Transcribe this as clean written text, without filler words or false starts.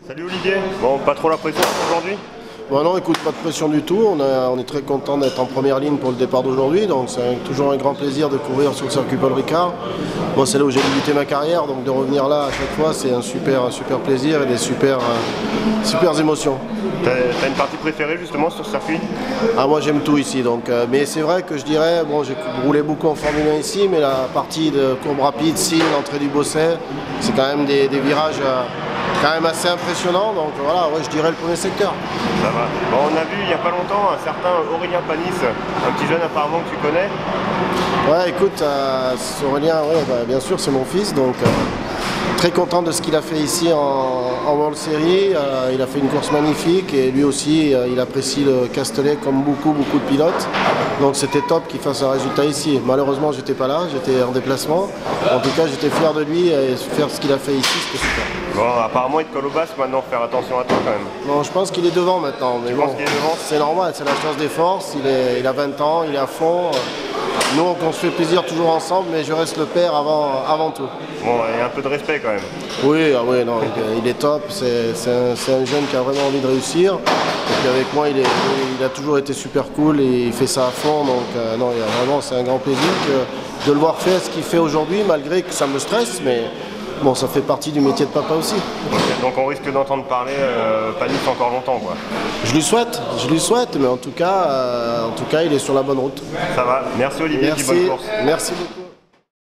Salut Olivier, bon pas trop la pression aujourd'hui? Bon non, écoute, pas de pression du tout. On est très content d'être en première ligne pour le départ d'aujourd'hui. Donc c'est toujours un grand plaisir de courir sur le circuit Paul Ricard. Bon, c'est là où j'ai débuté ma carrière, donc de revenir là à chaque fois, c'est un super plaisir et des super émotions. T'as une partie préférée justement sur ce circuit? Ah, moi j'aime tout ici, donc, mais c'est vrai que je dirais, bon, j'ai roulé beaucoup en Formule 1 ici, mais la partie de courbe rapide, Signes, l'entrée du Bosset, c'est quand même des virages quand même assez impressionnants, donc voilà, ouais, je dirais le premier secteur. Ça va. Bon, on a vu il n'y a pas longtemps un certain Aurélien Panis, un petit jeune apparemment que tu connais. Ouais, écoute, Aurélien, ouais, bah, bien sûr, c'est mon fils, donc très content de ce qu'il a fait ici en World Series. Il a fait une course magnifique et lui aussi, il apprécie le Castellet comme beaucoup de pilotes. Donc c'était top qu'il fasse un résultat ici. Malheureusement, j'étais pas là, j'étais en déplacement. En tout cas, j'étais fier de lui et faire ce qu'il a fait ici, c'était super. Bon, apparemment, il te colle au basque maintenant, faire attention à toi quand même. Non, je pense qu'il est devant maintenant. Mais bon, c'est normal, c'est la chance des forces. Il a 20 ans, il est à fond. Nous, on se fait plaisir toujours ensemble, mais je reste le père avant tout. Bon, il y a un peu de respect quand même. Oui, oui, non, il est top. C'est un jeune qui a vraiment envie de réussir. Et puis avec moi, il a toujours été super cool et il fait ça à fond. Donc, non, vraiment, c'est un grand plaisir de le voir faire ce qu'il fait aujourd'hui, malgré que ça me stresse. Mais bon, ça fait partie du métier de papa aussi. Okay, donc on risque d'entendre parler Panis encore longtemps, quoi. Je lui souhaite, mais en tout cas, il est sur la bonne route. Ça va. Merci Olivier, bonne course. Merci beaucoup.